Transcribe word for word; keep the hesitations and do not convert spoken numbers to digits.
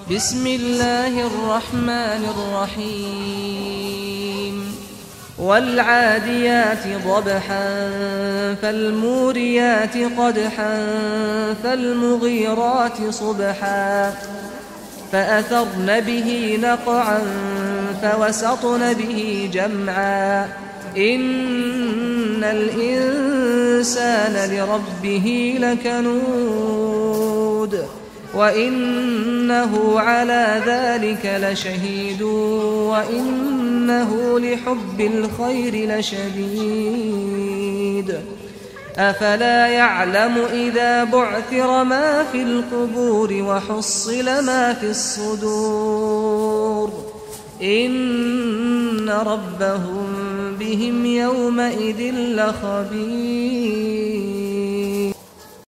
بسم الله الرحمن الرحيم والعاديات ضبحا فالموريات قدحا فالمغيرات صبحا فأثرن به نقعا فوسطن به جمعا إن الإنسان لربه لكنود وإنه على ذلك لشهيد وإنه لحب الخير لشديد أفلا يعلم إذا بعثر ما في القبور وحصل ما في الصدور إن ربهم بهم يومئذ لخبير.